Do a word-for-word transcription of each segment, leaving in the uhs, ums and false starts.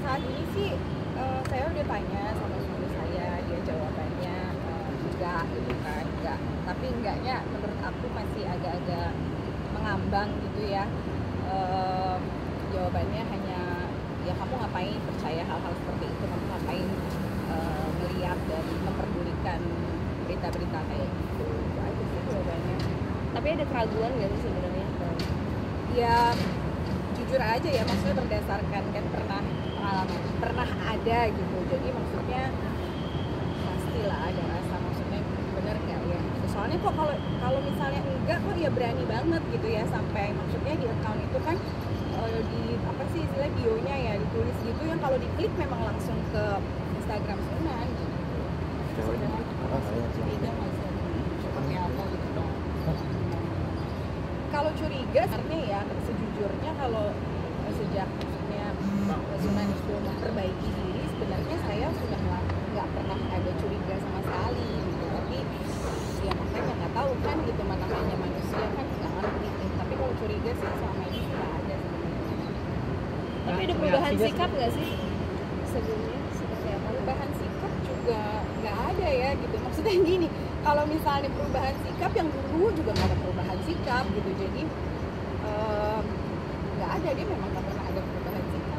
saat ini sih uh, saya udah tanya sama suami saya, dia jawabannya uh, enggak gitu kan, enggak. Tapi enggaknya menurut aku masih agak-agak mengambang gitu ya. Uh, jawabannya hanya ya kamu ngapain percaya hal-hal seperti itu, kamu ngapain uh, melihat dan memperdulikan berita-berita kayak gitu. Itu aja sih jawabannya. Tapi ada keraguan nggak sih sebenarnya? Ya jujur aja ya, maksudnya berdasarkan kan pernah pengalaman, pernah ada gitu. Jadi maksudnya pastilah ada rasa, maksudnya bener nggak ya? Soalnya kok kalau kalau misalnya enggak kok ya berani banget gitu ya, sampai maksudnya di account itu kan uh, di apa sih istilah bionya ya ditulis gitu yang kalau diklik memang langsung ke Instagram Sunan gitu. Ceweknya apa saya Curiga nggak sih? Seperti apa gitu dong? Kalau curiga sebenarnya ya sejujurnya kalau eh, sejak maksudnya Mbak Sunan itu memperbaiki diri, sebenarnya saya sudah nggak nggak pernah ada curiga sama sekali gitu. Tapi ya makanya nggak tahu kan gitu, mana namanya manusia kan nggak ngerti. Tapi kalau curiga sih selama ini nggak ada sebenarnya. Tapi ada perubahan sikap nggak sih sebelumnya? Seperti apa? Perubahan sikap juga nggak ada ya gitu. Maksudnya gini, kalau misalnya perubahan sikap yang dulu juga nggak ada perubahan sikap gitu. Jadi em, nggak ada, dia memang nggak pernah ada perubahan sikap.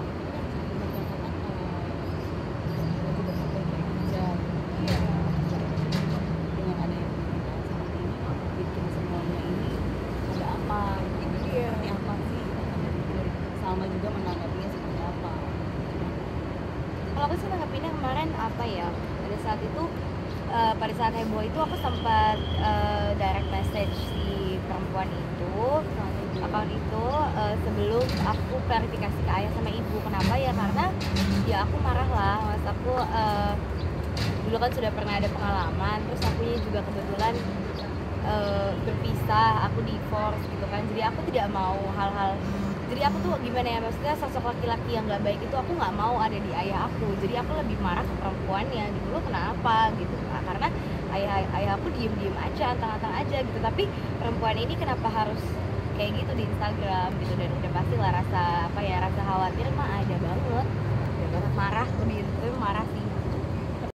Iya. Dengan adanya pernikahan seperti ini bikin semuanya ini ada apa Itu dia. seperti apa sih sama juga menanggapinya seperti apa. Kalau aku sih nanggepinnya kemarin apa ya, pada saat itu uh, pada saat heboh itu aku sempat uh, direct message si perempuan itu account itu uh, sebelum aku klarifikasi ke ayah sama ibu. Kenapa ya, karena ya aku marah lah, mas aku uh, dulu kan sudah pernah ada pengalaman, terus aku juga kebetulan uh, berpisah, aku divorce gitu kan, jadi aku tidak mau hal-hal, jadi aku tuh gimana ya, maksudnya sosok laki-laki yang nggak baik itu aku nggak mau ada di ayah aku. Jadi aku lebih marah ke perempuannya gitu, lo kenapa gitu, nah, karena ayah ayah aku diem-diem aja, antang-antang aja gitu. Tapi perempuan ini kenapa harus kayak gitu di Instagram gitu, dan udah pasti lah rasa apa ya, rasa khawatir mah ada banget, ada banget, marah lebih itu marah sih.